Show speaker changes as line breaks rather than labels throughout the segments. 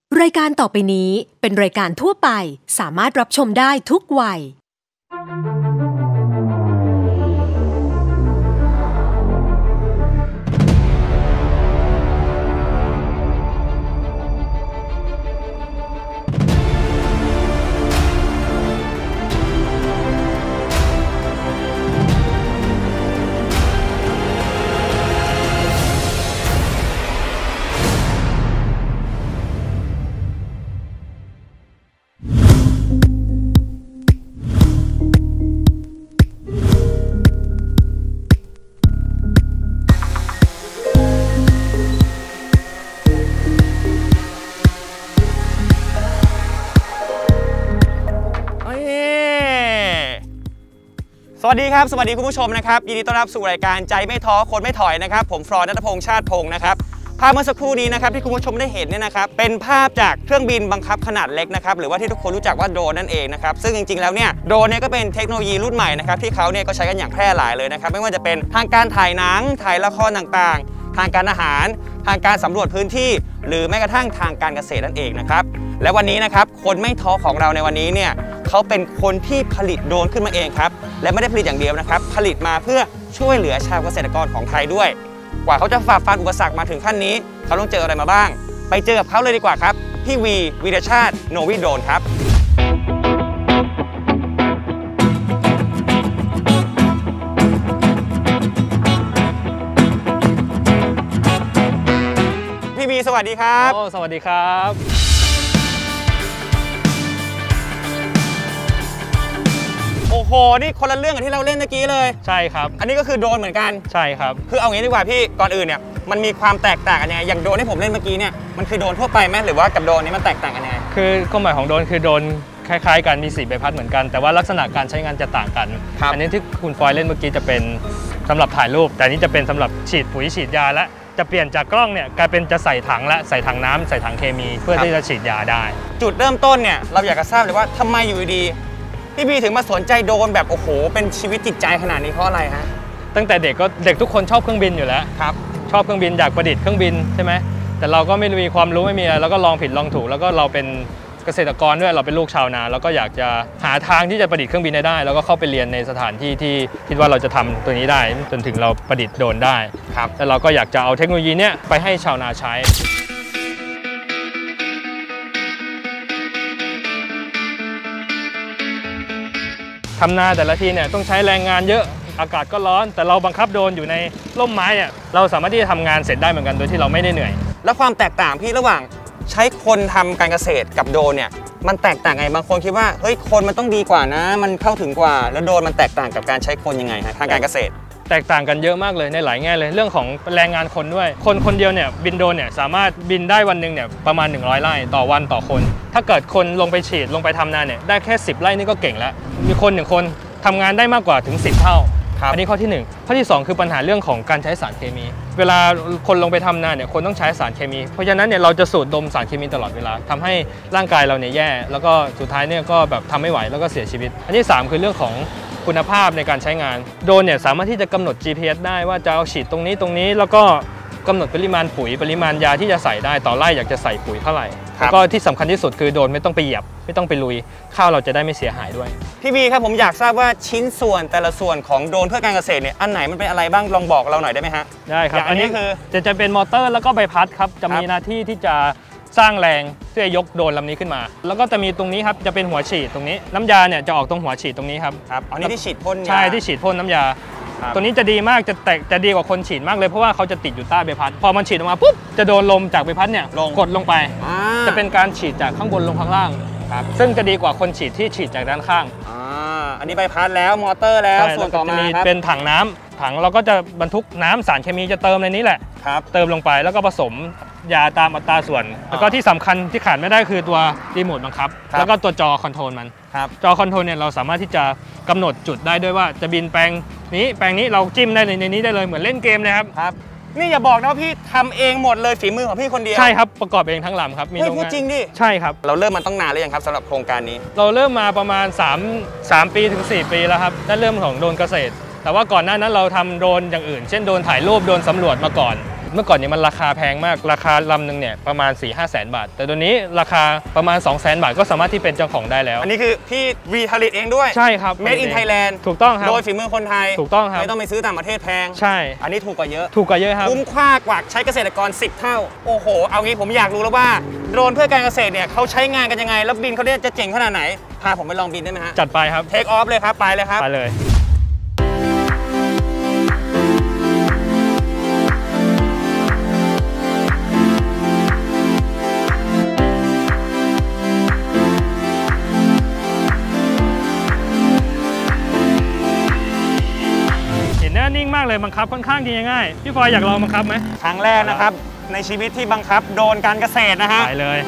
รายการต่อไปนี้เป็นรายการทั่วไปสามารถรับชมได้ทุกวัย
สวัสดีครับสวัสดีคุณผู้ชมนะครับยินดีต้อนรับสู่รายการใจไม่ท้อคนไม่ถอยนะครับผมฟลอร์ณัฐพงษ์ชาติพงศ์นะครับภาพเมื่อสักครู่นี้นะครับที่คุณผู้ชมได้เห็นเนี่ยนะครับเป็นภาพจากเครื่องบินบังคับขนาดเล็กนะครับหรือว่าที่ทุกคนรู้จักว่าโดรนนั่นเองนะครับซึ่งจริงๆแล้วเนี่ยโดรนเนี่ยก็เป็นเทคโนโลยีรุ่นใหม่นะครับที่เขาเนี่ยก็ใช้กันอย่างแพร่หลายเลยนะครับไม่ว่าจะเป็นทางการถ่ายหนังถ่ายละครต่างๆทางการอาหารทางการสำรวจพื้นที่หรือแม้กระทั่งทางการเกษตรนั่นเองนะครับและวันนี้นะครับคนไม่ท้อของเราในวันนี้เนี่ยเขาเป็นคนที่ผลิตโดรนขึ้นมาเองครับและไม่ได้ผลิตอย่างเดียวนะครับผลิตมาเพื่อช่วยเหลือชาวเกษตรกรของไทยด้วยกว่าเขาจะฝ่าฟันอุปสรรคมาถึงขั้นนี้เขาต้องเจออะไรมาบ้างไปเจอกับเขาเลยดีกว่าครับพี่วีวีรชาติโนวิโดรนครับพี่วีสวัสดีครับ
สวัสดีครับ
โอ้โหนี่คนละเรื่องกับที่เราเล่นเมื่อกี้เลย
ใช่ครับ
อันนี้ก็คือโดรนเหมือนกัน
ใช่ครับ
คือเอางี้ดีกว่าพี่ก่อนอื่นเนี่ยมันมีความแตกต่างกันยังไงอย่างโดรนที่ผมเล่นเมื่อกี้เนี่ยมันคือโดรนทั่วไปไหมหรือว่ากับโดรนนี้มันแตกต่างกันยังไง
คือความหมายของโดรนคือโดรนคล้ายๆกันมี4ใบพัดเหมือนกันแต่ว่าลักษณะการใช้งานจะต่างกันอันนี้ที่คุณฟอยเล่นเมื่อกี้จะเป็นสำหรับถ่ายรูปแต่นี้จะเป็นสำหรับฉีดปุ๋ยฉีดยาและจะเปลี่ยนจากกล้องเนี่ยกลายเป็นจะใส่ถังและใส่ถังน้ำใส่ถังเคมีเพื่อที่จะฉีดยาได้
จุดเริ่มต้นเนี่ยเราอยากจะทราบเลยว่าทำไมอยู่ดีพี่บีถึงมาสนใจโดรนแบบโอ้โหเป็นชีวิตจิตใจขนาดนี้เพราะอะไรฮะ
ตั้งแต่เด็กก็เด็กทุกคนชอบเครื่องบินอยู่แล้ว
ครับ
ชอบเครื่องบินอยากประดิษฐ์เครื่องบินใช่ไหมแต่เราก็ไม่มีความรู้ไม่มีอะไรแล้วก็ลองผิดลองถูกแล้วก็เราเป็นเกษตรกรด้วยเราเป็นลูกชาวนาแล้วก็อยากจะหาทางที่จะประดิษฐ์เครื่องบินได้แล้วก็เข้าไปเรียนในสถานที่ที่คิดว่าเราจะทำตัวนี้ได้จนถึงเราประดิษฐ์โดรนได้
ครับ
แล้วเราก็อยากจะเอาเทคโนโลยีนี้ไปให้ชาวนาใช้ทำนาแต่ละทีเนี่ยต้องใช้แรงงานเยอะอากาศก็ร้อนแต่เราบังคับโดรนอยู่ในร่มไม้เนี่ยเราสามารถที่จะทำงานเสร็จได้เหมือนกันโดยที่เราไม่ได้เหนื่อย
แล้วความแตกต่างพี่ระหว่างใช้คนทำการเกษตรกับโดรนเนี่ยมันแตกต่างไงบางคนคิดว่าเฮ้ยคนมันต้องดีกว่านะมันเข้าถึงกว่าแล้วโดรนมันแตกต่างกับการใช้คนยังไงฮะทางการเกษตร
แตกต่างกันเยอะมากเลยในหลายแง่เลยเรื่องของแรงงานคนด้วยคนเดียวเนี่ยบินโดรนเนี่ยสามารถบินได้วันหนึ่งเนี่ยประมาณ100ไร่ต่อวันต่อคนถ้าเกิดคนลงไปฉีดลงไปทำนาเนี่ยได้แค่10ไร่นี่ก็เก่งแล้วมีคน1คนทำงานได้มากกว่าถึง10เท่าอันนี้ข้อที่1ข้อที่2คือปัญหาเรื่องของการใช้สารเคมีเวลาคนลงไปทำนาเนี่ยคนต้องใช้สารเคมีเพราะฉะนั้นเนี่ยเราจะสูดดมสารเคมีตลอดเวลาทำให้ร่างกายเราเนี่ยแย่แล้วก็สุดท้ายเนี่ยก็แบบทำไม่ไหวแล้วก็เสียชีวิตอันที่3คือเรื่องของคุณภาพในการใช้งานโดรนเนี่ยสามารถที่จะกำหนด GPS ได้ว่าจะเอาฉีดตรงนี้แล้วก็กำหนดปริมาณปุ๋ยปริมาณยาที่จะใส่ได้ต่อไร่อยากจะใส่ปุ๋ยเท่าไหร่แล้วก็ที่สำคัญที่สุดคือโดรนไม่ต้องไปเหยียบไม่ต้องไปลุยข้าวเราจะได้ไม่เสียหายด้วย
พี่บีครับผมอยากทราบว่าชิ้นส่วนแต่ละส่วนของโดรนเพื่อการเกษตรเนี่ยอันไหนมันเป็นอะไรบ้างลองบอกเราหน่อยได้ไหมฮะ
ได้ครับอันนี้คือจะเป็นมอเตอร์แล้วก็ใบพัดครับจะมีหน้าที่ที่จะสร้างแรงเพื่อยกโดรนลำนี้ขึ้นมาแล้วก็จะมีตรงนี้ครับจะเป็นหัวฉีดตรงนี้น้ำยาเนี่ยจะออกตรงหัวฉีดตรงนี้ครับ
อันนี้ที่ฉีดพ่น
ใช่ที่ฉีดพ่นน้ำยาตัวนี้จะดีมากจะดีกว่าคนฉีดมากเลยเพราะว่าเขาจะติดอยู่ใต้ใบพัดพอมันฉีดออกมาปุ๊บจะโดนลมจากใบพัดเนี่ยกดลงไปจะเป็นการฉีดจากข้างบนลงข้างล่างซึ่งจะดีกว่าคนฉีดที่ฉีดจากด้านข้าง
อันนี้ใบพัดแล้วมอเตอร์แล้วส่วนต่อมาครับ
เป็นถังน้ำถังเราก็จะบรรทุกน้ำสารเคมีจะเติมในนี้แหละเติมลงไปแล้วก็ผสมยาตามอัตราส่วนแล้วก็ที่สำคัญที่ขาดไม่ได้คือตัวรีโมทบังคับแล้วก็ตัวจอคอนโทรลมันจอคอนโทรลเนี่ยเราสามารถที่จะกำหนดจุดได้ด้วยว่าจะบินแปลงนี้เราจิ้มได้ในนี้ได้เลยเหมือนเล่นเกมเลยครับ
นี่อย่าบอกนะพี่ทำเองหมดเลยฝีมือของพี่คนเดียว
ใช่ครับประกอบเองทั้งลำครับ
มีโรงงานจริงดิ
ใช่ครับ
เราเริ่มมันต้องนานหรือยังครับสำหรับโครงการนี้
เราเริ่มมาประมาณ3 ปีถึง 4 ปีแล้วครับได้เริ่มของโดรนเกษตรแต่ว่าก่อนหน้านั้นเราทำโดรนอย่างอื่นเช่นโดรนถ่ายรูปโดรนสำรวจมาก่อนเมื่อก่อนเนี่ยมันราคาแพงมากราคาลำหนึ่งเนี่ยประมาณ 4-5 แสนบาทแต่ตัวนี้ราคาประมาณ 200,000 บาทก็สามารถที่เป็นเจ้าของได้แล้ว
อันนี้คือพี่รีผลิตเองด้วย
ใช่ครับ
Made in Thailand
ถูกต้องครับ
โดยฝีมือคนไทย
ถูกต้องครับ
ไม่ต้องไปซื้อต่างประเทศแพง
ใช่
อันนี้ถูกกว่าเยอะ
ครับ
คุ้มค่ากว่าใช้เกษตรกร10 เท่าโอ้โหเอางี้ผมอยากรู้แล้วว่าโดรนเพื่อการเกษตรเนี่ยเขาใช้งานกันยังไงแล้วบินเขาเนี่ยจะเจ๋งขนาดไหนพาผมไปลองบินได้ไหมฮะ
จัดไปครับ
เทคออฟเลยครับไปเลยครับ
ไปเลยนิ่งมากเลยบังคับค่อนข้างที่ง่ายพี่ฟอยอยากลองบังคับไหม
ครั้งแรกนะครับในชีวิตที่บังคับโดรนการเกษตรนะฮะ
ไปเลย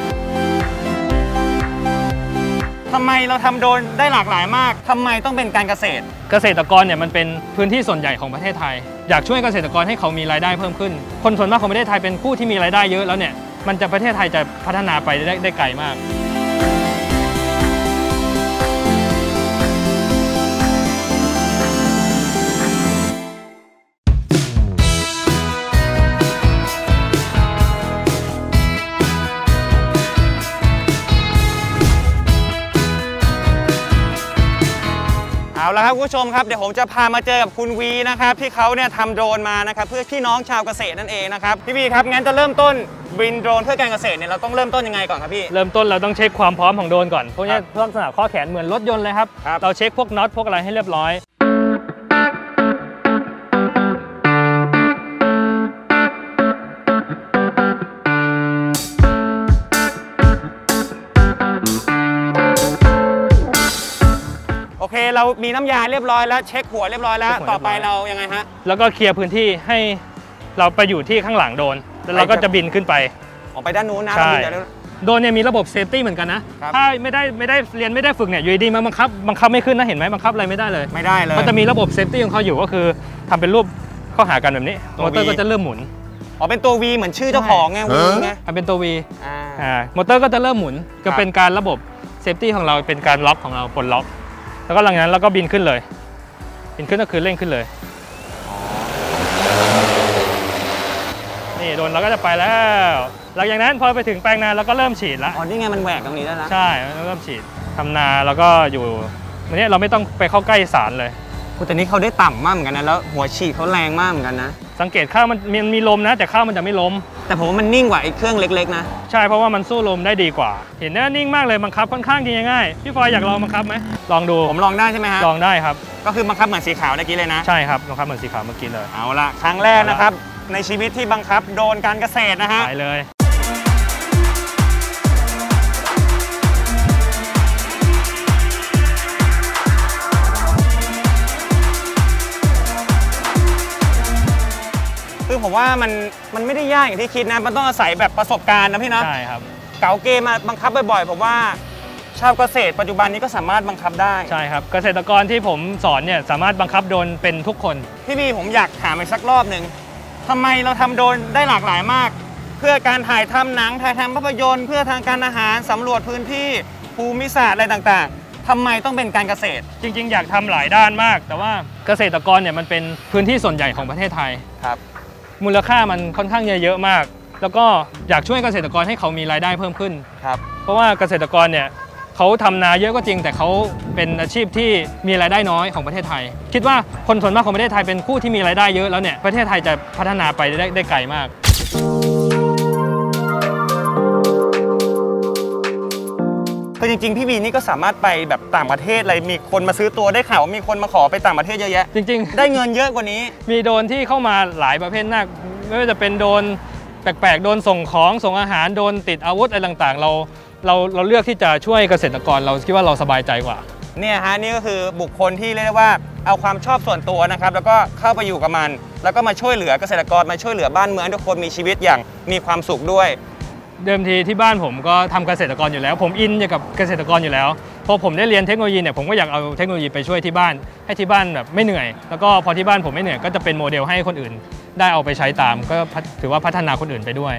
ทำไมเราทำโดรนได้หลากหลายมากทำไมต้องเป็นการเกษตร
เกษตรกรเนี่ยมันเป็นพื้นที่ส่วนใหญ่ของประเทศไทยอยากช่วยเกษตรกรให้เขามีรายได้เพิ่มขึ้นคนส่วนมากของประเทศไทยเป็นผู้ที่มีรายได้เยอะแล้วเนี่ยมันจะประเทศไทยจะพัฒนาไปได้ไกลมาก
เอาละครับคุณผู้ชมครับเดี๋ยวผมจะพามาเจอกับคุณวีนะครับที่เขาเนี่ยทำโดรนมานะครับเพื่อพี่น้องชาวเกษตรนั่นเองนะครับพี่วีครับงั้นจะเริ่มต้นบินโดรนเพื่อการเกษตรเนี่ยเราต้องเริ่มต้นยังไงก่อนครับพี่
เริ่มต้นเราต้องเช็คความพร้อมของโดรนก่อนพวกนี้ลักษณะข้อแขนเหมือนรถยนต์เลยครับเราเช็คพวกน็อตพวกอะไรให้เรียบร้อย
โอเคเรามีน้ำยาเรียบร้อยแล้วเช็คหัวเรียบร้อยแล้วต่อไปเรายังไงฮะ
แล้วก็เคลียร์พื้นที่ให้เราไปอยู่ที่ข้างหลังโดรนแล้วเราก็จะบินขึ้นไป
ออกไปด้านนู้นนะ
ใช่โดรนเนี่ยมีระบบเซฟตี้เหมือนกันนะถ้าไม่ได้เรียนไม่ได้ฝึกเนี่ยอยู่ดีมาบังคับไม่ขึ้นนะเห็นไหมบังคับอะไรไม่ได้เลยมันจะมีระบบเซฟตี้ของเขาอยู่ก็คือทำเป็นรูปเข้าหากันแบบนี้มอเตอร์ก็จะเริ่มหมุน
อ๋อเป็นตัว V เหมือนชื่อเจ้าของไงวีไง
เป็นตัว V มอเตอร์ก็จะเริ่มหมุนก็เป็นการระบบเซฟตี้ของเราเป็นการล็อกของเราปลดล็อกแล้วก็หลังจากนั้นเราก็บินขึ้นเลยบินขึ้นก็คือเร่งขึ้นเลยนี่โดรนเราก็จะไปแล้วหลังจากนั้นพอไปถึงแปลงนาเราก็เริ่มฉีดแล้ว
อ๋อนี่ไงมันแหวกตรงนี้แล้วนะ
ใช่เริ่มฉีดทำนาแล้วก็อยู่วันนี้เราไม่ต้องไปเข้าใกล้สารเลย
แต่นี้เขาได้ต่ำมากเหมือนกันนะแล้วหัวฉีดเขาแรงมากเหมือนกันนะ
สังเกตข้าวมันมีลมนะแต่ข้าวมันจะไม่ล้ม
แต่ผมว่ามันนิ่งกว่าไอ้เครื่องเล็กๆนะ
ใช่เพราะว่ามันสู้ลมได้ดีกว่าเห็นนิ่งมากเลยบังคับค่อนข้างที่ง่ายพี่ฟอยอยากลองบังคับไหมลองดู
ผมลองได้ใช่ไหมฮะ
ลองได้ครับ
ก็คือบังคับเหมือนสีขาวเมื่อกี้เลยนะ
ใช่ครับบังคับเหมือนสีขาวเมื่อกี้เลย
เอาละครั้งแรกนะครับในชีวิตที่บังคับโดรนการเกษตรนะฮะ
ไปเลย
คือผมว่ามันไม่ได้ยากอย่างที่คิดนะมันต้องอาศัยแบบประสบการณ์นะพี่นะ
ใช่ครับ
เก๋าเกมมาบังคับบ่อยๆผมว่าชาวเกษตรปัจจุบันนี้ก็สามารถบังคับได้
ใช่ครับเกษตรกรที่ผมสอนเนี่ยสามารถบังคับโดรนเป็นทุกคน
พี่บีผมอยากถามอีกสักรอบหนึ่งทำไมเราทำโดรนได้หลากหลายมากเพื่อการถ่ายทำหนังถ่ายทำภาพยนตร์เพื่อทางการอาหารสำรวจพื้นที่ภูมิศาสตร์อะไรต่างๆทำไมต้องเป็นการเกษตร
จริงๆอยากทำหลายด้านมากแต่ว่าเกษตรกรเนี่ยมันเป็นพื้นที่ส่วนใหญ่ของประเทศไทย
ครับ
มูลค่ามันค่อนข้างเยอะมากแล้วก็อยากช่วยเกษตรกรให้เขามีรายได้เพิ่มขึ้น
ครับ
เพราะว่าเกษตรกรเนี่ยเขาทำนาเยอะก็จริงแต่เขาเป็นอาชีพที่มีรายได้น้อยของประเทศไทยคิดว่าคนส่วนมากของประเทศไทยเป็นผู้ที่มีรายได้เยอะแล้วเนี่ยประเทศไทยจะพัฒนาไปได้ไกลมาก
คือจริงๆพี่วีนี่ก็สามารถไปแบบต่างประเทศอะไรมีคนมาซื้อตัวได้ข่าวว่ามีคนมาขอไปต่างประเทศเยอะแยะ
จริงๆ
ได้เงินเยอะกว่านี้
มีโดรนที่เข้ามาหลายประเภทมากไม่ว่าจะเป็นโดรนแปลกๆโดรนส่งของส่งอาหารโดรนติดอาวุธอะไรต่างๆเราเลือกที่จะช่วยเกษตรกรเราคิดว่าเราสบายใจกว่า
เนี่ยฮะนี่ก็คือบุคคลที่เรียกได้ว่าเอาความชอบส่วนตัวนะครับแล้วก็เข้าไปอยู่กับมันแล้วก็มาช่วยเหลือเกษตรกรมาช่วยเหลือบ้านเมืองทุกคนมีชีวิตอย่างมีความสุขด้วย
เดิมทีที่บ้านผมก็ทำเกษตรกรอยู่แล้วผมอินกับเกษตรกรอยู่แล้วพอผมได้เรียนเทคโนโลยีเนี่ยผมก็อยากเอาเทคโนโลยีไปช่วยที่บ้านให้ที่บ้านแบบไม่เหนื่อยแล้วก็พอที่บ้านผมไม่เหนื่อยก็จะเป็นโมเดลให้คนอื่นได้เอาไปใช้ตามก็ถือว่าพัฒนาคนอื่นไปด้วย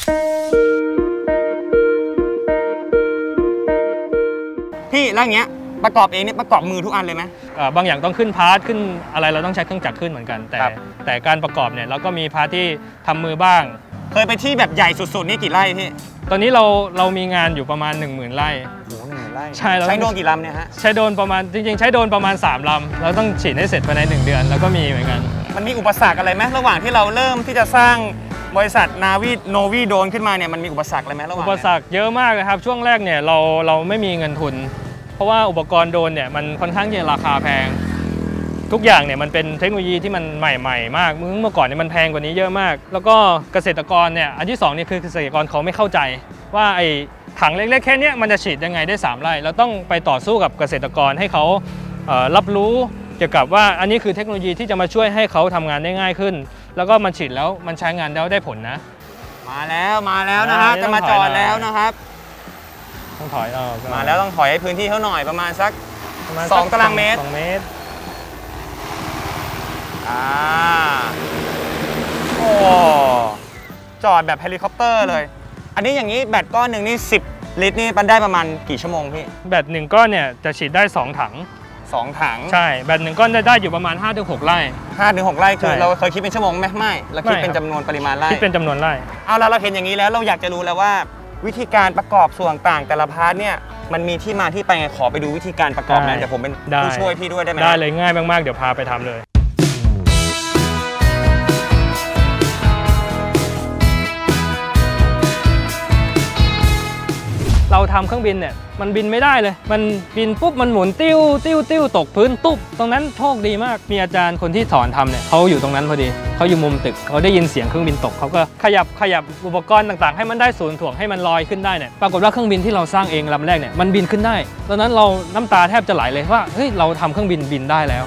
พี่แล้วอย่างเงี้ยประกอบเองเนี่ยประกอบมือทุกอันเลยไหม
บางอย่างต้องขึ้นพาร์ทขึ้นอะไรเราต้องใช้เครื่องจักรขึ้นเหมือนกันแต่การประกอบเนี่ยเราก็มีพาร์ทที่ทำมือบ้าง
เคยไปที่แบบใหญ่สุดๆนี่กี่ไร่พี่
ตอนนี้เรามีงานอยู่ประมาณ 10,000 ไร่
โอ้โห10,000 ไร่
ใช่
ใช้โดรนกี่ลำเนี่ยฮะ
ใช้โดรนประมาณจริงๆใช้โดรนประมาณ3 ลำเราต้องฉีดให้เสร็จภายใน1 เดือนแล้วก็มีเหมือนกัน
มันมีอุปสรรคอะไรไหมระหว่างที่เราเริ่มที่จะสร้างบริษัทโนวีโดรนขึ้นมาเนี่ยมันมีอุปสรรคอะไรไหมระหว่าง
อุปสรรคเยอะมากเลยครับช่วงแรกเนี่ยเราไม่มีเงินทุนเพราะว่าอุปกรณ์โดรนเนี่ยมันค่อนข้างจะราคาแพงทุกอย่างเนี่ยมันเป็นเทคโนโลยีที่มันใหม่มากเมื่อก่อนเนี่ยมันแพงกว่านี้เยอะมากแล้วก็เกษตรกรเนี่ยอันที่2เนี่ยคือเกษตรกรเขาไม่เข้าใจว่าไอ้ถังเล็กๆแค่นี้มันจะฉีดยังไงได้3 ไร่เราต้องไปต่อสู้กับเกษตรกรให้เขารับรู้เกี่ยวกับว่าอันนี้คือเทคโนโลยีที่จะมาช่วยให้เขาทำงานได้ง่ายขึ้นแล้วก็มันฉีดแล้วมันใช้งานแล้วได้ผลนะ
มาแล้วนะฮะจะมาจอดแล้วนะครับ
ต้องถอย
มาแล้วต้องถอยให้พื้นที่เขาหน่อยประมาณสัก2 ตารางเมตรโอ้จอดแบบเฮลิคอปเตอร์เลยอันนี้อย่างนี้แบตก้อนหนึ่งนี่10 ลิตรนี่มันได้ประมาณกี่ชั่วโมงพี่
แบต1 ก้อนเนี่ยจะฉีดได้2 ถังใช่แบต1 ก้อนได้อยู่ประมาณ 5-6 ไร่
5-6 ไร่คือเราเคยคิดเป็นชั่วโมงไหมไม่เราคิดเป็นจำนวนปริมาณไร่
คิดเป็นจำนวนไร่
เอาแล้วเราเห็นอย่างนี้แล้วเราอยากจะรู้แล้วว่าวิธีการประกอบส่วนต่างแต่ละพาร์ทเนี่ยมันมีที่มาที่ไปไงขอไปดูวิธีการประกอบนะเดี๋ยวผมเป็นผู้ช่วยพี่ด้วยได้ไหม
ได้เลยง่ายมากๆเดี๋ยวพาไปทำเลยเราทำเครื่องบินเนี่ยมันบินไม่ได้เลยมันบินปุ๊บมันหมุนติ้วตกพื้นตุ๊บตรงนั้นโชคดีมากมีอาจารย์คนที่สอนทำเนี่ยเขาอยู่ตรงนั้นพอดีเขาอยู่มุมตึกเขาได้ยินเสียงเครื่องบินตกเขาก็ขยับอุปกรณ์ต่างๆให้มันได้ศูนย์ถ่วงให้มันลอยขึ้นได้เนี่ยปรากฏว่าเครื่องบินที่เราสร้างเองลำแรกเนี่ยมันบินขึ้นได้ตอนนั้นเราน้ำตาแทบจะไหลเลยว่าเฮ้ยเราทำเครื่องบินได้แล้ว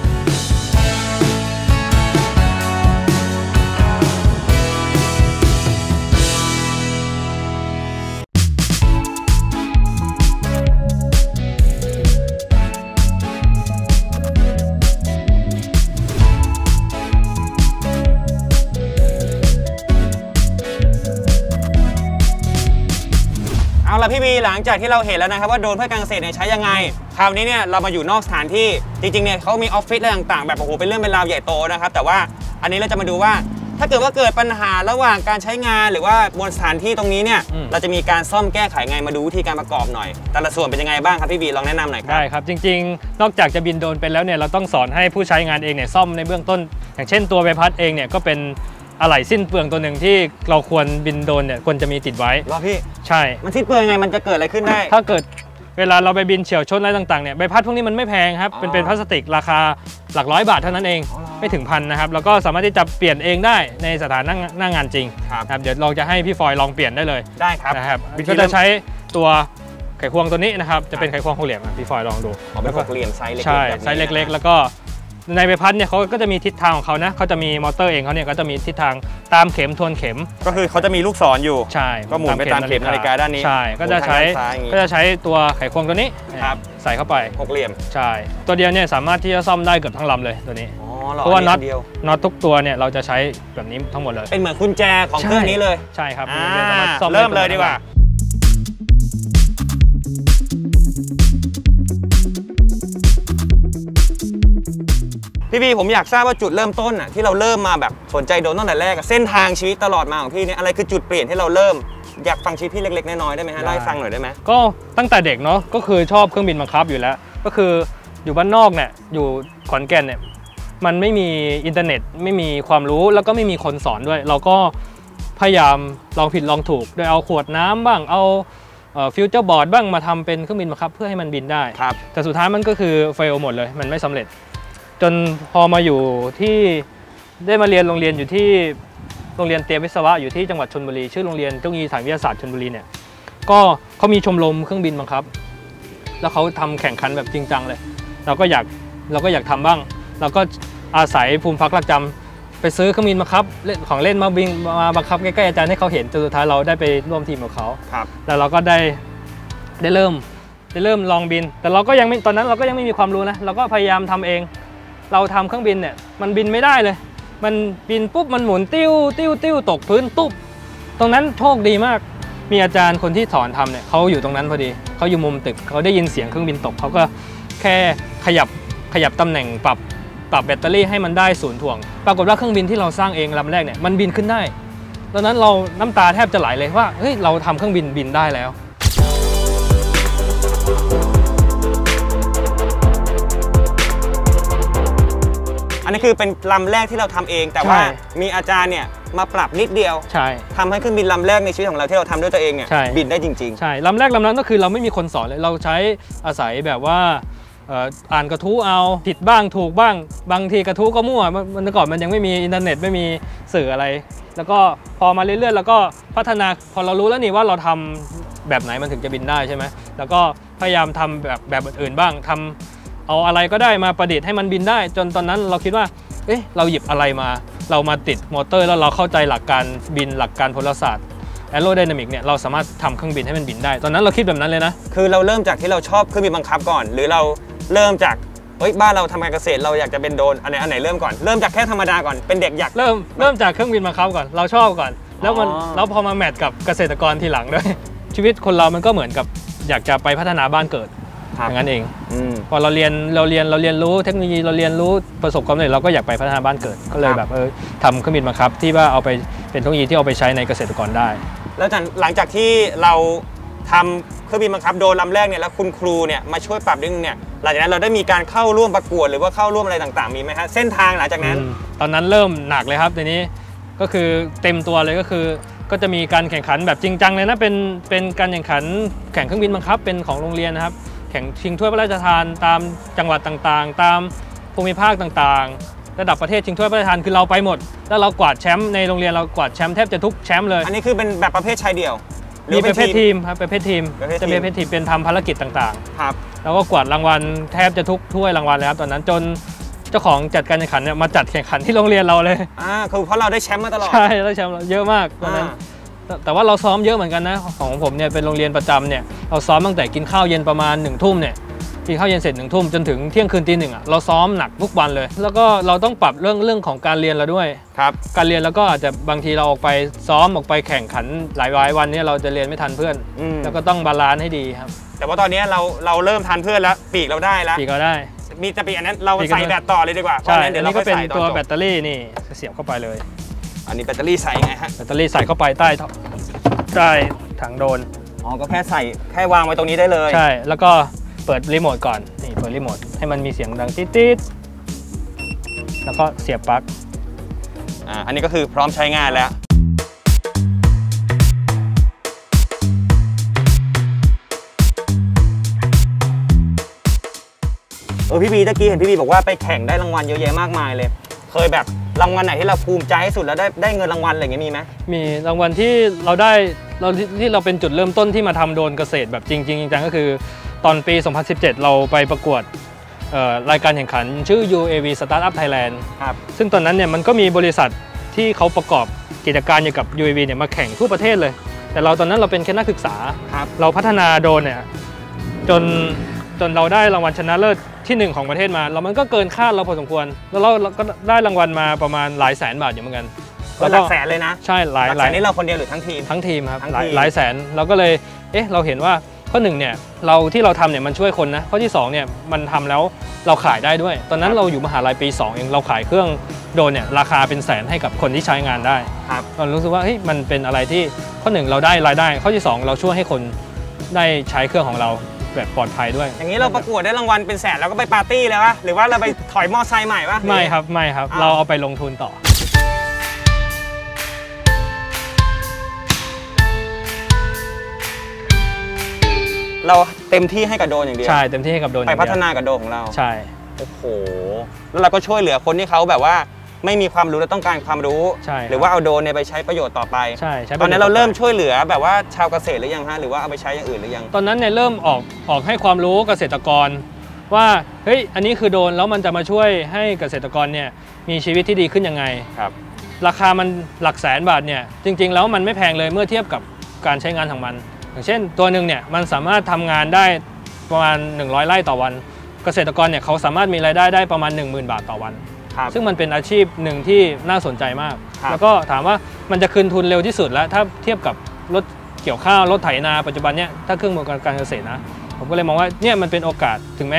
เอาละพี่บีหลังจากที่เราเห็นแล้วนะครับว่าโดรนเพื่อการเกษตรเนี่ยใช้ยังไงคราวนี้เนี่ยเรามาอยู่นอกสถานที่จริงๆเนี่ยเขามีออฟฟิศอะไรต่างๆแบบโอ้โหเป็นเรื่องเป็นราวใหญ่โตนะครับแต่ว่าอันนี้เราจะมาดูว่าถ้าเกิดว่าเกิดปัญหาระหว่างการใช้งานหรือว่าบนสถานที่ตรงนี้เนี่ยเราจะมีการซ่อมแก้ไขไงมาดูวิธีการประกอบหน่อยแต่ละส่วนเป็นยังไงบ้างครับพี่บีลองแนะนำหน่อยครับ
ได้ครับจริงๆนอกจากจะบินโดรนเป็นแล้วเนี่ยเราต้องสอนให้ผู้ใช้งานเองเนี่ยซ่อมในเบื้องต้นอย่างเช่นตัวใบพัดเองเนี่ยก็เป็นอะไหล่สิ้นเปลืองตัวหนึ่งที่เราควรบินโดรนเนี่ยควรจะมีติดไว้
พี่
ใช่
มันสิ้นเปลืองไงมันจะเกิดอะไรขึ้นได้
ถ้าเกิดเวลาเราไปบินเฉี่ยวชนอะไรต่างๆเนี่ยใบพัดพวกนี้มันไม่แพงครับเป็นพลาสติกราคาหลัก100 บาทเท่านั้นเองไม่ถึง1,000นะครับแล้วก็สามารถที่จะเปลี่ยนเองได้ในสถานหน้างานจริงครับเดี๋ยวเราจะให้พี่ฟอยลองเปลี่ยนได้เลย
ได้ครับ
นะครับก็จะใช้ตัวไขควงตัวนี้นะครับจะเป็นไขควงหกเหลี่ยมพี่ฟอยลองดู
เป็นหกเหลี่ยมไซส์เล็ก
ใช่ไซส์เล็กๆแล้วก็ในใบพัดเนี่ยเขาก็จะมีทิศทางของเขานะเขาจะมีมอเตอร์เองเขาเนี่ยก็จะมีทิศทางตามเข็มทวนเข็ม
ก็คือเขาจะมีลูกศรอยู่
ใช่
ก็หมุนไปตามเข็มนาฬิกาด้านนี้
ใช่ก็จะใช้ตัวไขควงตัวนี้ใส่เข้าไป
หกเหลี่ยม
ใช่ตัวเดียวเนี่ยสามารถที่จะซ่อมได้เกือบทั้งลำเลยตัวนี้เพราะว่าน็อตทุกตัวเนี่ยเราจะใช้แบบนี้ทั้งหมดเลย
เป็นเหมือนกุญแจของเครื่องนี้เลย
ใช่ครับ
เริ่มเลยดีกว่าพี่บีผมอยากทราบว่าจุดเริ่มต้นที่เราเริ่มมาแบบสนใจโดรนตั้งแต่แรกเส้นทางชีวิตตลอดมาของพี่เนี่ยอะไรคือจุดเปลี่ยนที่เราเริ่มอยากฟังชีวิตพี่เล็กๆน้อยๆได้ไหมฮะเล่าให้ฟังหน่อยได้ไหม
ก็ตั้งแต่เด็กเนาะก็คือชอบเครื่องบินบังคับอยู่แล้วก็คืออยู่บ้านนอกเนี่ยอยู่ขอนแก่นเนี่ยมันไม่มีอินเทอร์เน็ตไม่มีความรู้แล้วก็ไม่มีคนสอนด้วยเราก็พยายามลองผิดลองถูกโดยเอาขวดน้ำบ้างเอาฟิวเจอร์บอร์ดบ้างมาทำเป็นเครื่องบินบังคับเพื่อให้มันบินได้แต่สุดท้ายมันก็คือเฟลหมดเลยมันไม่สำเร็จจนพอมาอยู่ที่ได้มาเรียนโรงเรียนอยู่ที่โรงเรียนเตรียมวิศวะอยู่ที่จังหวัดชลบุรีชื่อโรงเรียนเทคโนโลยีสารวิทยาศาสตร์ชลบุรีเนี่ยก็เขามีชมรมเครื่องบินบังคับแล้วเขาทำแข่งขันแบบจริงจังเลยเราก็อยากทำบ้างเราก็อาศัยภูมิพักรักจำไปซื้อเครื่องบินบังคับของเล่นมาบินมาบังคับใกล้ๆอาจารย์ให้เขาเห็นจนสุดท้ายเราได้ไปร่วมทีมกับเขาแล้วเราก็ได้เริ่มลองบินแต่เราก็ยังไม่ตอนนั้นเราก็ยังไม่มีความรู้นะเราก็พยายามทำเองเราทำเครื่องบินเนี่ยมันบินไม่ได้เลยมันบินปุ๊บมันหมุนติ้วตกพื้นตุ๊บตรงนั้นโชคดีมากมีอาจารย์คนที่สอนทำเนี่ยเขาอยู่ตรงนั้นพอดีเขาอยู่มุมตึกเขาได้ยินเสียงเครื่องบินตกเขาก็แค่ขยับตำแหน่งปรับแบตเตอรี่ให้มันได้ศูนย์ถ่วงปรากฏว่าเครื่องบินที่เราสร้างเองลำแรกเนี่ยมันบินขึ้นได้ตอนนั้นเราน้ำตาแทบจะไหลเลยว่าเฮ้ยเราทำเครื่องบินได้แล้ว
อันนี้คือเป็นลำแรกที่เราทำเองแต่ว่ามีอาจารย์เนี่ยมาปรับนิดเดียว
ใช่
ทำให้เครื่องบินลำแรกในชีวิตของเราที่เราทำด้วยตัวเองเนี่ยบินได้จริง
ๆใช่ลำแรกลำนั้นก็คือเราไม่มีคนสอนเลยเราใช้อาศัยแบบว่าอ่านกระทู้เอาผิดบ้างถูกบ้างบางทีกระทู้ก็มั่วเมื่อก่อนมันยังไม่มีอินเทอร์เน็ตไม่มีสื่ออะไรแล้วก็พอมาเรื่อยๆแล้วก็พัฒนาพอเรารู้แล้วนี่ว่าเราทำแบบไหนมันถึงจะบินได้ใช่ไหมแล้วก็พยายามทำแบบอื่นบ้างทำเอาอะไรก็ได้มาประดิษฐ์ให้มันบินได้จนตอนนั้นเราคิดว่าเอ๊ะเราหยิบอะไรมาเรามาติดมอเตอร์แล้วเราเข้าใจหลักการบินหลักการพลศาสตร์แอโรไดนามิกเนี่ยเราสามารถทำเครื่องบินให้มันบินได้ตอนนั้นเราคิดแบบนั้นเลยนะ
คือเราเริ่มจากที่เราชอบเครื่องบินบังคับก่อนหรือเราเริ่มจากบ้านเราทำการเกษตรเราอยากจะเป็นโดรนอันไหนเริ่มก่อนเริ่มจากแค่ธรรมดาก่อนเป็นเด็กอยาก
เริ่มจากเครื่องบินบังคับก่อนเราชอบก่อนแล้วพอมาแมทกับเกษตรกรทีหลังด้วยชีวิตคนเรามันก็เหมือนกับอยากจะไปพัฒนาบ้านเกิดอย่างนั้นเองพอเราเรียนรู้เทคโนโลยีเราเรียนรู้ประสบความสำเร็จเราก็อยากไปพัฒนาบ้านเกิดก็เลยแบบทำเครื่องบินบังคับที่ว่าเอาไปเป็นเทคโนโลยีที่เอาไปใช้ในเกษตรกรได้
แล้วหลังจากที่เราทำเครื่องบินบังคับโดรนลำแรกเนี่ยแล้วคุณครูเนี่ยมาช่วยปรับดึงเนี่ยหลังจากนั้นเราได้มีการเข้าร่วมประกวดหรือว่าเข้าร่วมอะไรต่างๆมีไหมฮะเส้นทางหลังจากนั้น
ตอนนั้นเริ่มหนักเลยครับทีนี้ก็คือเต็มตัวเลยก็จะมีการแข่งขันแบบจริงจังเลยนะเป็นการแข่งขันแข่งเครื่องบินบังคับเป็นของโรงเรียนนะครับแข่งชิงถ้วยพระราชทานตามจังหวัดต่างๆตามภูมิภาคต่างๆระดับประเทศชิงถ้วยพระราชทานคือเราไปหมดแล้วเรากวาดแชมป์ในโรงเรียนเรากวาดแชมป์แทบจะทุกแชมป์เลย
อันนี้คือเป็นแบบประเภทชายเดี่ยว
มีประเภททีมครับประเภททีมจะเป็นประเภททีมเป็นทำภารกิจต่าง
ๆครับ
แล้วก็กวาดรางวัลแทบจะทุกถ้วยรางวัลเลยครับตอนนั้นจนเจ้าของจัดการแข่งขันเนี่ยมาจัดแข่งขันที่โรงเรียนเราเลย
คือเพราะเราได้แชมป์มาตลอด
ใช่ได้แชมป์เยอะมากตอนนั้นแต่ว่าเราซ้อมเยอะเหมือนกันนะของผมเนี่ยเป็นโรงเรียนประจำเนี่ยเราซ้อมตั้งแต่กินข้าวเย็นประมาณ1 ทุ่มเนี่ยกินข้าวเย็นเสร็จ1 ทุ่มจนถึงเที่ยงคืนตี 1เราซ้อมหนักทุกวันเลยแล้วก็เราต้องปรับเรื่องของการเรียนเราด้วย
ครับ
การเรียนแล้วก็อาจจะบางทีเราออกไปซ้อมออกไปแข่งขันหลายวันเนี่ยเราจะเรียนไม่ทันเพื่อนแล้วก็ต้องบาลานซ์ให้ดีครับ
แต่ว่าตอนนี้เราเริ่มทันเพื่อนแล้วปีกเราได้แล้ว
ปีกเราได้
มีจะปีกอันนั้นเราใส่แบตต่อเลยดีกว่า
เพราะนั้นเดี๋ยวเราก็เป็นตัวแบตเตอรี่นี่เสียบเข้าไปเลย
อันนี้แบตเตอรี่ใส่ไงฮะ
แบตเตอรี่ใส่เข้าไปใต้ถังโดน
ก็แค่ใส่แค่วางไว้ตรงนี้ได้เลย
ใช่แล้วก็เปิดรีโมทก่อนนี่เปิดรีโมทให้มันมีเสียงดังติ๊ดๆแล้วก็เสียบปลั๊ก
อันนี้ก็คือพร้อมใช้งานแล้วพี่บีตะกี้เห็นพี่บีบอกว่าไปแข่งได้รางวัลเยอะแยะมากมายเลยเคยแบบรางวัลไหนที่เราภูมิใจที่สุดแล้วได้เงินรางวัลอะไรอย่างเงี้ยมีไหม
มีรางวัลที่เราได้ที่เราเป็นจุดเริ่มต้นที่มาทำโดรนเกษตรแบบจริงจังก็คือตอนปี 2017 เราไปประกวดรายการแข่งขันชื่อ UAV Startup Thailand
ครับ
ซึ่งตอนนั้นเนี่ยมันก็มีบริษัทที่เขาประกอบกิจการเกี่ยวกับ UAV เนี่ยมาแข่งทั่วประเทศเลยแต่เราตอนนั้นเราเป็นแค่นักศึกษาเราพัฒนาโดรนเนี่ยจนเราได้รางวัลชนะเลิศที่1ของประเทศมาแล้วมันก็เกินคาดเราพอสมควรแล้วเราก็ได้รางวัลมาประมาณหลายแสนบาทอยู่เหมือนกัน
หลักแสนเลยนะ
ใช่หลาย
นี่เราคนเดียวหรือทั้งทีม
ครับหลายแสนเราก็เลยเราเห็นว่าข้อ1เนี่ยที่เราทำเนี่ยมันช่วยคนนะข้อที่2เนี่ยมันทำแล้วเราขายได้ด้วยตอนนั้นเราอยู่มหาลัยปี2เองเราขายเครื่องโดรนเนี่ยราคาเป็นแสนให้กับคนที่ใช้งานได้เรารู้สึกว่ามันเป็นอะไรที่ข้อ1เราได้รายได้ข้อที่2เราช่วยให้คนได้ใช้เครื่องของเราแบบปลอดภัยด้วย
อย่างนี้เราประกวดได้รางวัลเป็นแสนแล้วก็ไปปาร์ตี้เลยวะหรือว่าเราไปถอยมอไซค์ใหม่ปะ
ไม่ครับเราเอาไปลงทุนต่อ
เราเต็มที่ให้กับโดรนอย่างเดียว
ใช่เต็มที่ให้กับโดรน
ไปพัฒนากับโดรนของเรา
ใช่
โอ้โหแล้วเราก็ช่วยเหลือคนที่เขาแบบว่าไม่มีความรู้และต้องการความรู้หรือว่าเอาโดรนเนี่ยไปใช้ประโยชน์ต่อไป
ใช่
ตอนนั้นเราเริ่มช่วยเหลือแบบว่าชาวเกษตรหรือยังฮะหรือว่าเอาไปใช้อย่างอื่นหรือยัง
ตอนนั้นเนี่ยเริ่มออกให้ความรู้เกษตรกรว่าเฮ้ยอันนี้คือโดรนแล้วมันจะมาช่วยให้เกษตรกรเนี่ยมีชีวิตที่ดีขึ้นยังไง
ครับ
ราคามันหลักแสนบาทเนี่ยจริงๆแล้วมันไม่แพงเลยเมื่อเทียบกับการใช้งานของมันอย่างเช่นตัวหนึ่งเนี่ยมันสามารถทำงานได้ประมาณ100 ไร่ต่อวันเกษตรกรเนี่ยเขาสามารถมีรายได้ได้ประมาณ 10,000 บาทต่อวันซึ่งมันเป็นอาชีพหนึ่งที่น่าสนใจมากแล้วก็ถามว่ามันจะคืนทุนเร็วที่สุดแล้วถ้าเทียบกับรถเกี่ยวข้าวรถไถนาปัจจุบันเนี่ยถ้าเครื่องมือการเกษตรนะผมก็เลยมองว่าเนี่ยมันเป็นโอกาสถึงแม้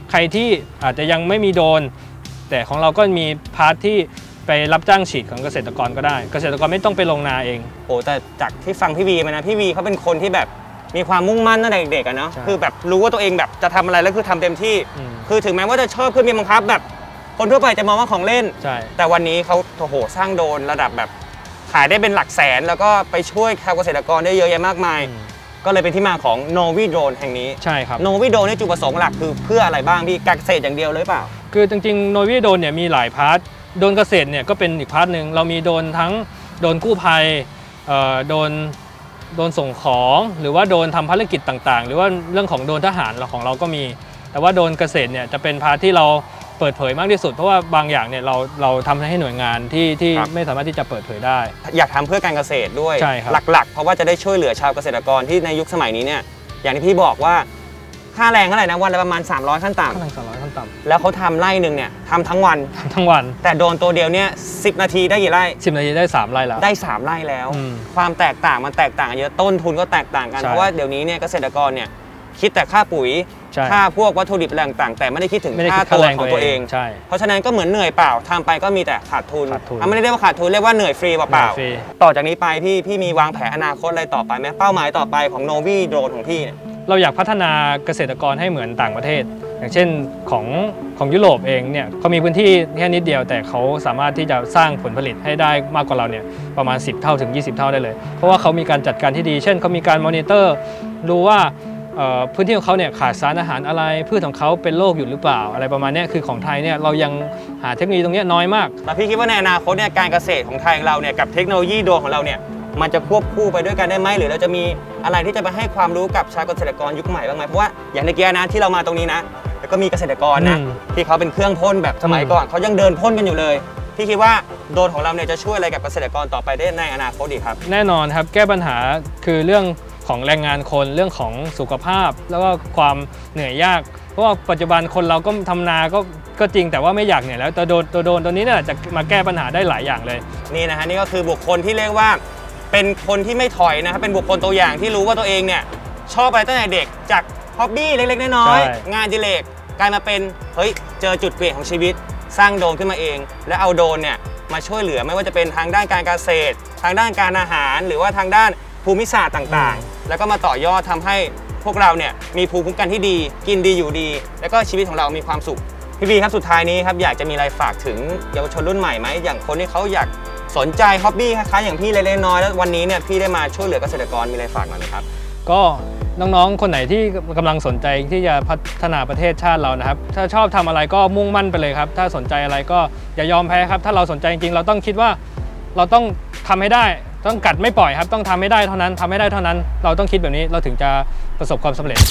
ใครที่อาจจะยังไม่มีโดรนแต่ของเราก็มีพาร์ทที่ไปรับจ้างฉีดของเกษตรกรก็ได้เกษตรกรไม่ต้องไปลงนาเอง
โอ้แต่จากที่ฟังพี่วีมานะพี่วีเขาเป็นคนที่แบบมีความมุ่งมั่นตั้งแต่เด็กๆอะเนาะคือแบบรู้ว่าตัวเองแบบจะทำอะไรแล้วคือทำเต็มที่คือถึงแม้ว่าจะชอบเครื่องบินบังคับแบบคนทั่วไปจะมองว่าของเล่นแต่วันนี้เขาโอ้โหสร้างโดรนระดับแบบขายได้เป็นหลักแสนแล้วก็ไปช่วยชาวเกษตรกรได้เยอะแยะมากมายก็เลยเป็นที่มาของ Novi Drone แห่งนี้
ใช่ครับ
Novi Drone นี่จุดประสงค์หลักคือเพื่ออะไรบ้างพี่การเกษตรอย่างเดียวเลยเปล่า
คือจริงๆ Novi Drone เนี่ยมีหลายพาร์ทโดรนเกษตรเนี่ยก็เป็นอีกพาร์ทหนึ่งเรามีโดรนทั้งโดรนกู้ภัยโดรนส่งของหรือว่าโดรนทำภารกิจต่างๆหรือว่าเรื่องของโดรนทหารของเราก็มีแต่ว่าโดรนเกษตรเนี่ยจะเป็นพาร์ทที่เราเปิดเผยมากที่สุดเพราะว่าบางอย่างเนี่ยเราทำให้หน่วยงานที่ไม่สามารถที่จะเปิดเผยได้
อยากทำเพื่อการเกษตรด้วยหลักๆเพราะว่าจะได้ช่วยเหลือชาวเกษตรกรที่ในยุคสมัยนี้เนี่ยอย่างที่พี่บอกว่าค่าแรงเท่าไหร่นะวันละประมาณ300ขั้นต่ำ
300ขั้นต่ำ
แล้วเขาทำไร่หนึ่งเนี่ยทำทั้งวันแต่โดนตัวเดียวเนี่ย10 นาทีได้กี่ไร่
10 นาทีได้3 ไร่แล้ว
ได้3 ไร่แล้วความแตกต่างมันแตกต่างเยอะต้นทุนก็แตกต่างกันเพราะว่าเดี๋ยวนี้เนี่ยเกษตรกรเนี่ยคิดแต่ค่าปุ๋ยค่าพวกวัตถุดิบต่างๆแต่ไม่ได้คิดถึงค่าตัวของตัวเองเพราะฉะนั้นก็เหมือนเหนื่อยเปล่าทำไปก็มีแต่ขาดทุนไม่ได้เรียกว่าขาดทุนเรียกว่าเหนื่อยฟรีเปล่าต่อจากนี้ไปพี่มีวางแผนอนาคตอะไรต่อไปไหมเป้าหมายต่อไปของ Novi Drone ของพี่
เราอยากพัฒนาเกษตรกรให้เหมือนต่างประเทศอย่างเช่นของยุโรปเองเนี่ยเขามีพื้นที่แค่นิดเดียวแต่เขาสามารถที่จะสร้างผลผลิตให้ได้มากกว่าเราเนี่ยประมาณ10 เท่าถึง20 เท่าได้เลยเพราะว่าเขามีการจัดการที่ดีเช่นเขามีการมอนิเตอร์ดูว่าพื้นที่ของเขาเนี่ยขาดสารอาหารอะไรพืชของเขาเป็นโรคอยู่หรือเปล่าอะไรประมาณนี้คือของไทยเนี่ยเรายังหาเทคโนโลยีตรงนี้น้อยมาก
แต่พี่คิดว่าในอนาคตเนี่ยการเกษตรของไทยเราเนี่ยกับเทคโนโลยีโดรนของเราเนี่ยมันจะควบคู่ไปด้วยกันได้ไหมหรือเราจะมีอะไรที่จะไปให้ความรู้กับชาวเกษตรกรยุคใหม่บ้างไหมเพราะว่าอย่างในเกียร์นะที่เรามาตรงนี้นะแล้วก็มีเกษตรกรนะที่เขาเป็นเครื่องพ่นแบบสมัยก่อนเขายังเดินพ่นกันอยู่เลยพี่คิดว่าโดรนของเราเนี่ยจะช่วยอะไรกับเกษตรกรต่อไปได้ในอนาคตอีกครับ
แน่นอนครับแก้ปัญหาคือเรื่องของแรงงานคนเรื่องของสุขภาพแล้วก็ความเหนื่อยยากเพราะว่าปัจจุบันคนเราก็ทำนาก็จริงแต่ว่าไม่อยากเหนื่อยแล้วตัวโดรนตัวนี้เนี่ยจะมาแก้ปัญหาได้หลายอย่างเลย
นี่นะฮะนี่ก็คือบุคคลที่เรียกว่าเป็นคนที่ไม่ถอยนะครับเป็นบุคคลตัวอย่างที่รู้ว่าตัวเองเนี่ยชอบอะไรตั้งแต่เด็กจากฮ็อบบี้เล็กๆน้อยๆงานอดิเรกกลายมาเป็นเฮ้ยเจอจุดเปลี่ยนของชีวิตสร้างโดรนขึ้นมาเองและเอาโดรนเนี่ยมาช่วยเหลือไม่ว่าจะเป็นทางด้านการเกษตรทางด้านการอาหารหรือว่าทางด้านภูมิศาสตร์ต่างๆแล้วก็มาต่อยอดทำให้พวกเราเนี่ยมีภูมิคุ้มกันที่ดีกินดีอยู่ดีแล้วก็ชีวิตของเรามีความสุขพี่บีครับสุดท้ายนี้ครับอยากจะมีอะไรฝากถึงเยาวชนรุ่นใหม่ไหมอย่างคนที่เขาอยากสนใจฮ็อบบี้คล้ายๆอย่างพี่เล็กๆน้อยๆแล้ววันนี้เนี่ยพี่ได้มาช่วยเหลือเกษตรกรมีอะไรฝากหน่อยไหมครับ
ก็น้องๆคนไหนที่กำลังสนใจที่จะพัฒนาประเทศชาติเรานะครับถ้าชอบทำอะไรก็มุ่งมั่นไปเลยครับถ้าสนใจอะไรก็อย่ายอมแพ้ครับถ้าเราสนใจจริงๆเราต้องคิดว่าเราต้องทำให้ได้ต้องกัดไม่ปล่อยครับต้องทำให้ได้เท่านั้นทำให้ได้เท่านั้นเราต้องคิดแบบนี้เราถึงจะประสบความสำเร็จ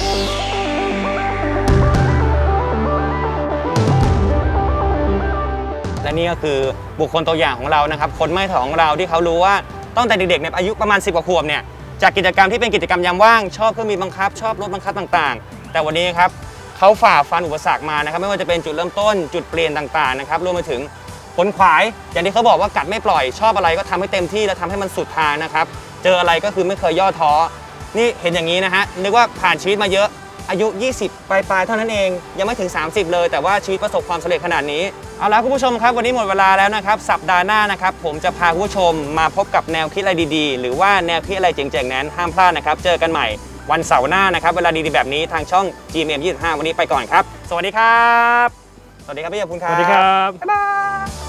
และนี่ก็คือบุคคลตัวอย่างของเรานะครับคนไม่ถอยของเราที่เขารู้ว่าตั้งแต่เด็กๆเนี่ยอายุประมาณ10 กว่าขวบเนี่ยจากกิจกรรมที่เป็นกิจกรรมยามว่างชอบเครื่องบินบังคับชอบรถบังคับต่างๆแต่วันนี้ครับเขาฝ่าฟันอุปสรรคมานะครับไม่ว่าจะเป็นจุดเริ่มต้นจุดเปลี่ยนต่างๆนะครับรวมไปถึงขนขวายอย่างที่เขาบอกว่ากัดไม่ปล่อยชอบอะไรก็ทำให้เต็มที่และทำให้มันสุดทางนะครับเจออะไรก็คือไม่เคยย่อท้อนี่เห็นอย่างนี้นะฮะนึกว่าผ่านชีวิตมาเยอะอายุ20ปลายๆเท่านั้นเองยังไม่ถึง30เลยแต่ว่าชีวิตประสบความสำเร็จขนาดนี้เอาละคุณผู้ชมครับวันนี้หมดเวลาแล้วนะครับสัปดาห์หน้านะครับผมจะพาคุณผู้ชมมาพบกับแนวคิดอะไรดีๆหรือว่าแนวคิดอะไรเจ๋งๆนั้นห้ามพลาดนะครับเจอกันใหม่วันเสาร์หน้านะครับเวลาดีๆแบบนี้ทางช่อง GMM25 วันนี้ไปก่อนครับสวัสดีครับสวัสดีครับพี่ขอบคุณครับ
สวัสดีครับ
บ๊ายบาย